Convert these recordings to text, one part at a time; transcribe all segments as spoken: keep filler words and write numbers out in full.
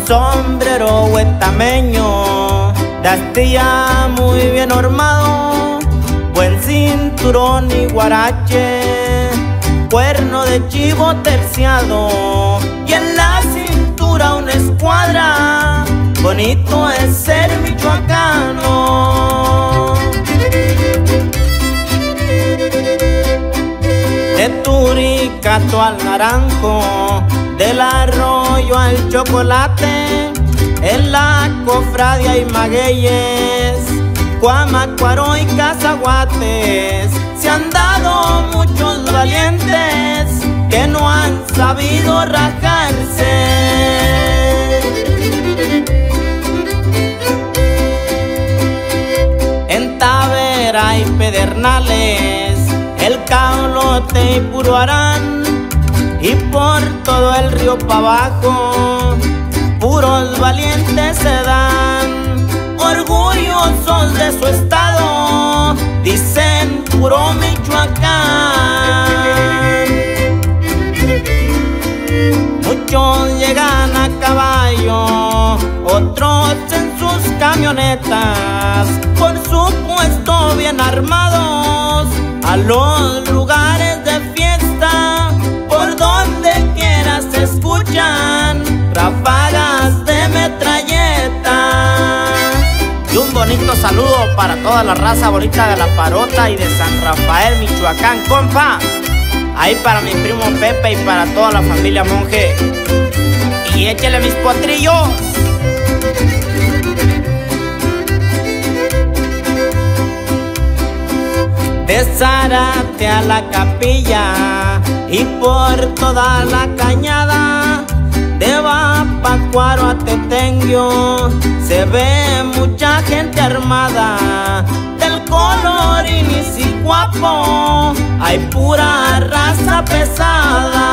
sombrero huetameño de astilla muy bien armado, buen cinturón y guarache, cuerno de chivo terciado y en la cintura una escuadra. Bonito es ser michoacano. De Turicato al Naranjo, del arroyo al chocolate, en la cofradia y magueyes, Cuamacuaro y Cazaguates, se han dado muchos valientes que no han sabido rajarse. En Tavera y Pedernales, el Caolote y Puro Arán, y por todo el río pa' abajo, puros valientes se dan, orgullosos de su estado, dicen puro Michoacán. Muchos llegan a caballo, otros en sus camionetas, por supuesto bien armados, a los lugares de fiesta, por donde quiera se escuchan ráfagas de metralleta. Y un bonito saludo para toda la raza bonita de La Parota y de San Rafael, Michoacán, compa. Ahí para mi primo Pepe y para toda la familia Monje. Y échale mis potrillos. De Zárate a la Capilla y por toda la cañada, de Vapacuaro a Tetenguio, se ve mucha gente armada. Del Colorín y Siguapo hay pura raza pesada.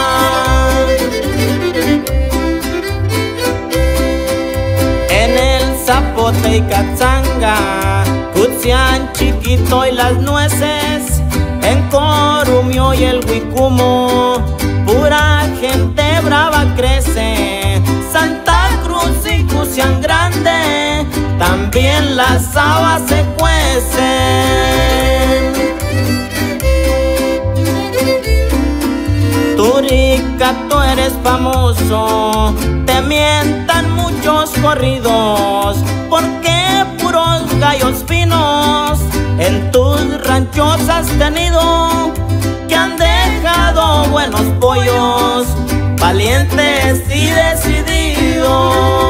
En el Zapote y Catzanga, Cutsián, Chiquito y Las Nueces, en Corumio y el Huicumo, pura gente brava crece. Santa Cruz y Cusián Grande, también las habas se cuecen. Turicato eres famoso, te mientan muchos corridos, porque puros gallos finos en tus ranchos has tenido, que han dejado buenos pollos, valientes y decididos.